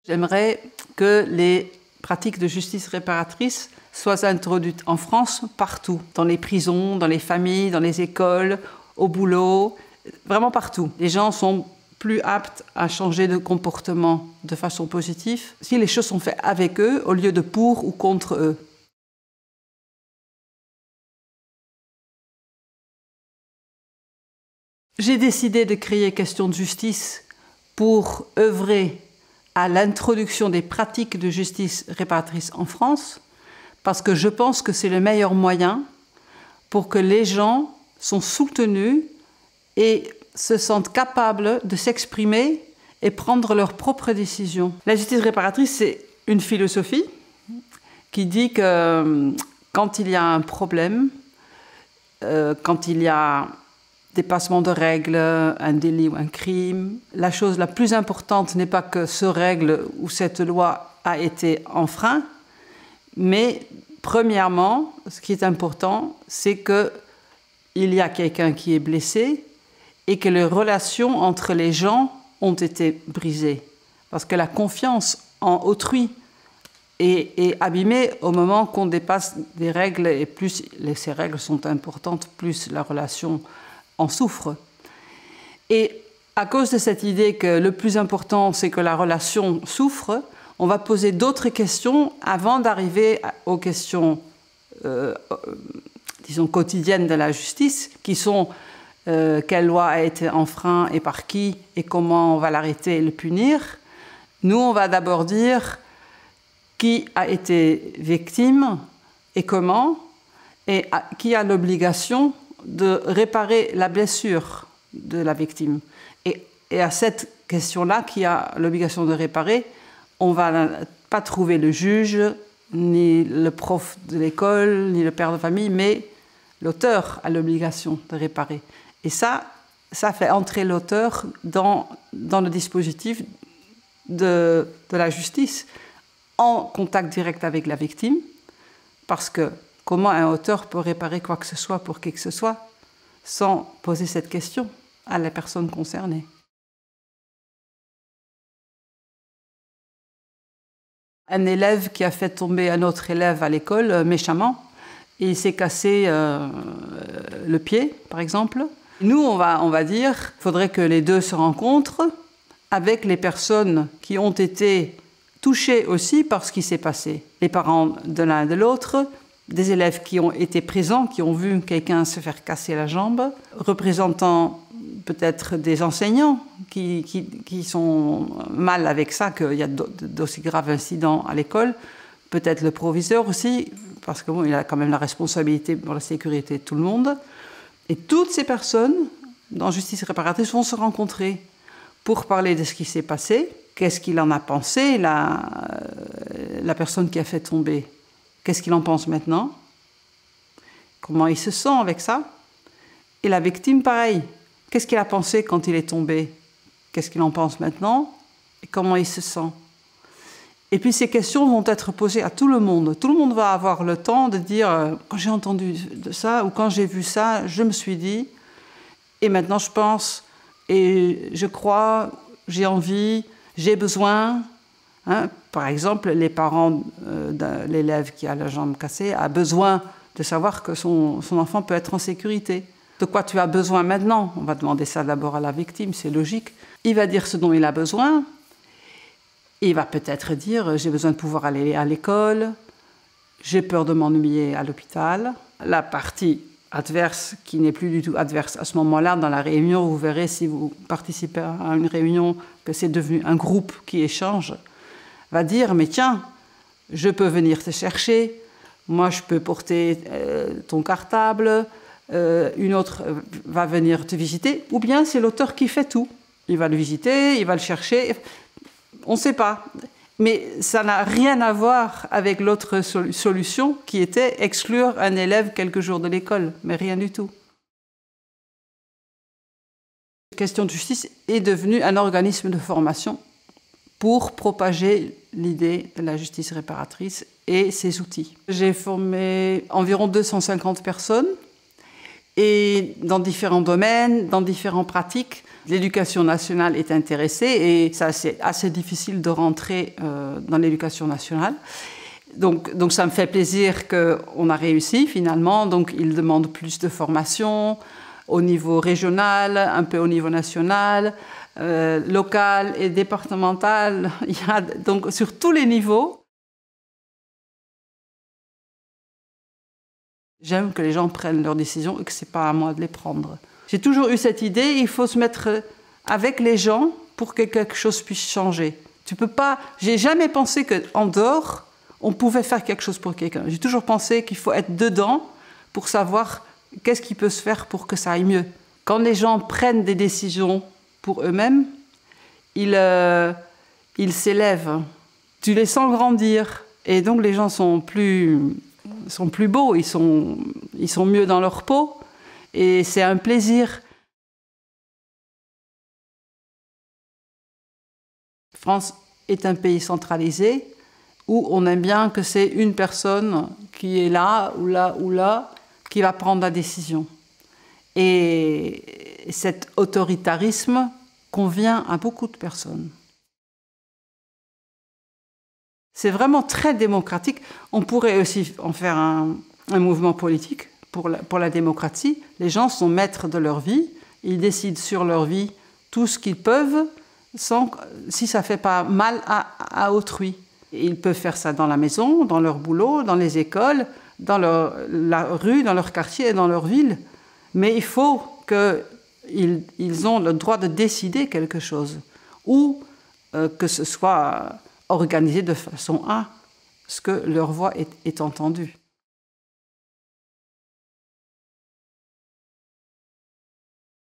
J'aimerais que les pratiques de justice réparatrice soient introduites en France partout, dans les prisons, dans les familles, dans les écoles, au boulot, vraiment partout. Les gens sont plus aptes à changer de comportement de façon positive si les choses sont faites avec eux au lieu de pour ou contre eux. J'ai décidé de créer Question de justice pour œuvrer à l'introduction des pratiques de justice réparatrice en France, parce que je pense que c'est le meilleur moyen pour que les gens soient soutenus et se sentent capables de s'exprimer et prendre leurs propres décisions. La justice réparatrice, c'est une philosophie qui dit que quand il y a un problème, quand il y a dépassement de règles, un délit ou un crime, la chose la plus importante n'est pas que ce règle ou cette loi a été enfreint, mais premièrement, ce qui est important, c'est qu'il y a quelqu'un qui est blessé et que les relations entre les gens ont été brisées. Parce que la confiance en autrui est abîmée au moment qu'on dépasse des règles, et plus ces règles sont importantes, plus la relation en souffre. Et à cause de cette idée que le plus important, c'est que la relation souffre, on va poser d'autres questions avant d'arriver aux questions, disons, quotidiennes de la justice, qui sont quelle loi a été enfreinte et par qui, et comment on va l'arrêter et le punir. Nous, on va d'abord dire qui a été victime et comment, et qui a l'obligation de réparer la blessure de la victime. Et à cette question-là, qui a l'obligation de réparer, on ne va pas trouver le juge, ni le prof de l'école, ni le père de famille, mais l'auteur a l'obligation de réparer. Et ça fait entrer l'auteur dans le dispositif de la justice, en contact direct avec la victime, parce que comment un auteur peut réparer quoi que ce soit pour qui que ce soit sans poser cette question à la personne concernée? Un élève qui a fait tomber un autre élève à l'école méchamment, et il s'est cassé le pied, par exemple. Nous, on va dire qu'il faudrait que les deux se rencontrent avec les personnes qui ont été touchées aussi par ce qui s'est passé. Les parents de l'un et de l'autre, des élèves qui ont été présents, qui ont vu quelqu'un se faire casser la jambe, représentant peut-être des enseignants qui sont mal avec ça, qu'il y a d'aussi graves incidents à l'école, peut-être le proviseur aussi, parce que bon, il a quand même la responsabilité pour la sécurité de tout le monde. Et toutes ces personnes, dans Justice réparatrice, vont se rencontrer pour parler de ce qui s'est passé, qu'est-ce qu'il en a pensé, la personne qui a fait tomber. Qu'est-ce qu'il en pense maintenant? Comment il se sent avec ça? Et la victime, pareil. Qu'est-ce qu'il a pensé quand il est tombé? Qu'est-ce qu'il en pense maintenant? Et comment il se sent? Et puis ces questions vont être posées à tout le monde. Tout le monde va avoir le temps de dire quand j'ai entendu de ça ou quand j'ai vu ça, je me suis dit, et maintenant je pense, et je crois, j'ai envie, j'ai besoin. Hein, par exemple, les parents de l'élève qui a la jambe cassée a besoin de savoir que son enfant peut être en sécurité. De quoi tu as besoin maintenant? On va demander ça d'abord à la victime, c'est logique. Il va dire ce dont il a besoin. Il va peut-être dire « j'ai besoin de pouvoir aller à l'école, j'ai peur de m'ennuyer à l'hôpital ». La partie adverse, qui n'est plus du tout adverse à ce moment-là, dans la réunion, vous verrez si vous participez à une réunion que c'est devenu un groupe qui échange, va dire « mais tiens, je peux venir te chercher, moi je peux porter ton cartable, une autre va venir te visiter », ou bien c'est l'auteur qui fait tout. Il va le visiter, il va le chercher, on ne sait pas. Mais ça n'a rien à voir avec l'autre solution qui était exclure un élève quelques jours de l'école, mais rien du tout. Question de justice est devenue un organisme de formation pour propager l'idée de la justice réparatrice et ses outils. J'ai formé environ 250 personnes Et dans différents domaines, dans différentes pratiques, l'éducation nationale est intéressée et ça, c'est assez difficile de rentrer dans l'éducation nationale. Donc ça me fait plaisir qu'on a réussi finalement. Donc ils demandent plus de formation au niveau régional, un peu au niveau national, local et départemental. Il y a donc sur tous les niveaux. J'aime que les gens prennent leurs décisions et que ce n'est pas à moi de les prendre. J'ai toujours eu cette idée, il faut se mettre avec les gens pour que quelque chose puisse changer. Tu peux pas. J'ai jamais pensé qu'en dehors, on pouvait faire quelque chose pour quelqu'un. J'ai toujours pensé qu'il faut être dedans pour savoir qu'est-ce qui peut se faire pour que ça aille mieux. Quand les gens prennent des décisions pour eux-mêmes, ils s'élèvent. Tu les sens grandir. Et donc les gens sont plus beaux, ils sont mieux dans leur peau. Et c'est un plaisir. France est un pays centralisé où on aime bien que c'est une personne qui est là ou là ou là qui va prendre la décision. Et cet autoritarisme convient à beaucoup de personnes. C'est vraiment très démocratique. On pourrait aussi en faire un mouvement politique pour la démocratie. Les gens sont maîtres de leur vie. Ils décident sur leur vie tout ce qu'ils peuvent, si ça ne fait pas mal à autrui. Ils peuvent faire ça dans la maison, dans leur boulot, dans les écoles, dans la rue, dans leur quartier et dans leur ville. Mais il faut qu'ils ont le droit de décider quelque chose. Ou que ce soit organisé de façon à ce que leur voix est entendue.